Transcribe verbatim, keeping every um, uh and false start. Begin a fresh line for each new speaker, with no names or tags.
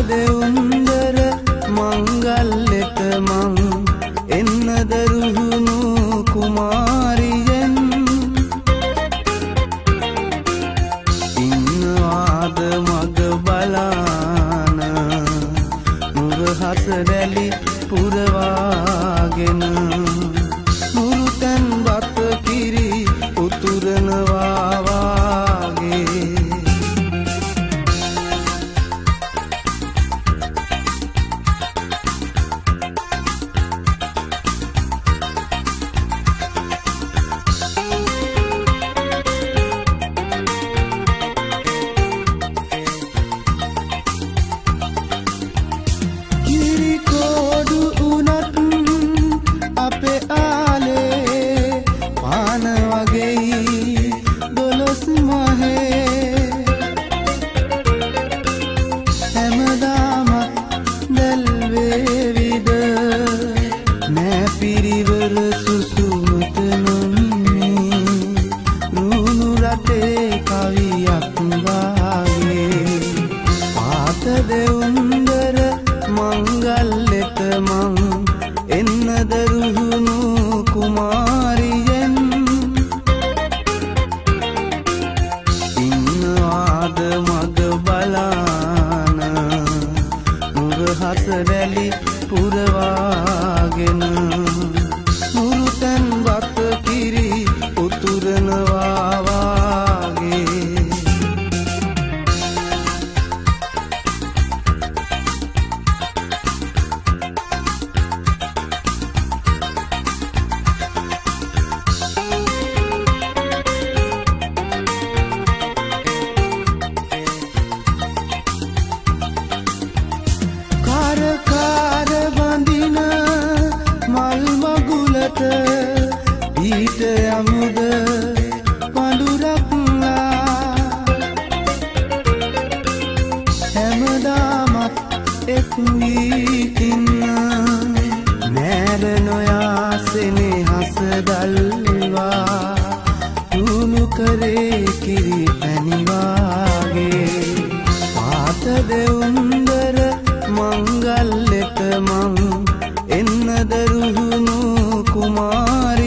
දෙවුන්දර මංගල්ලෙට මං එන්න දරුහුණු කුමාරියෙන් ඉන්නවාද මග බලාන නුර හසරැලි පුරවාගෙන මුරුතැන් වත කිරි උතුරනවා වාගේ දෙවුන්දර මංගල්ලෙට මං එන්න දරුහුණු කුමාරියෙන් ඉන්නවාද මග බලාන නුර හසරැලි පුරවාගෙන මුරුතැන් වත කිරි උතුරනවා වාගේ ඊට යමුද පඳුරක්ලා හැමදාමත් එක් වී ඉන්න නෑර නොයා සෙනෙහස දල්වා තුුණු කරේ කිරි පැනිවාගේ පාත දෙවුන්දර මංගල්ලෙට මං එන්න දරුහුණු කුමාරි